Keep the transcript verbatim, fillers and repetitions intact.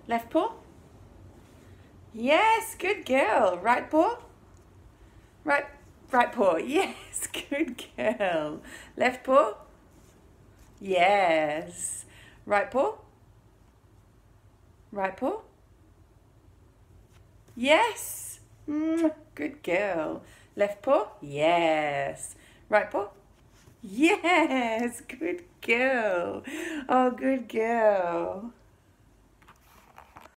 Left paw. Yes, good girl. Right paw. Right, right paw. Yes, good girl. Left paw. Yes. Right paw. Right paw. Yes. Mm, good girl. Left paw. Yes. Right paw. Yes, good girl. Oh, good girl.